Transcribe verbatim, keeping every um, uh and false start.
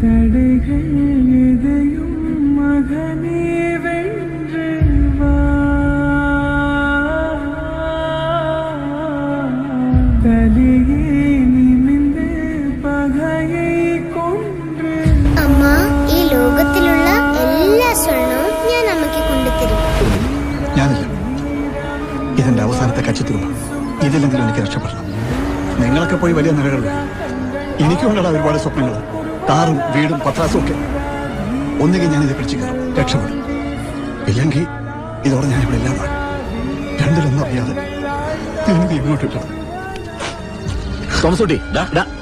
അമ്മ, ഈ ലോകത്തിലുള്ള എല്ലാ സ്വർണവും ഞാൻ അമ്മയ്ക്ക് കൊണ്ടുതരും. ഞാനില്ല, ഇതെന്റെ അവസാനത്തെ കച്ചിത്തുരുമ്പ. ഇതിലെങ്കിലും എനിക്ക് രക്ഷപ്പെടണം. നിങ്ങളൊക്കെ പോയി വലിയ നിലകളിൽ, എനിക്കുണ്ടടാ ഒരുപാട് സ്വപ്നങ്ങൾ, കാറും വീടും പത്രാസും ഒക്കെ. ഒന്നുകിൽ ഞാനിത് പിടിച്ചു കയറും, രക്ഷപ്പെടും. ഇല്ലെങ്കിൽ ഇതോടെ ഞാൻ ഇവിടെ ഇല്ലാതാകും. രണ്ടിലൊന്നും അറിയാതെ ഞാൻ ഇങ്ങോട്ടില്ല. തോമസ് കുട്ടി,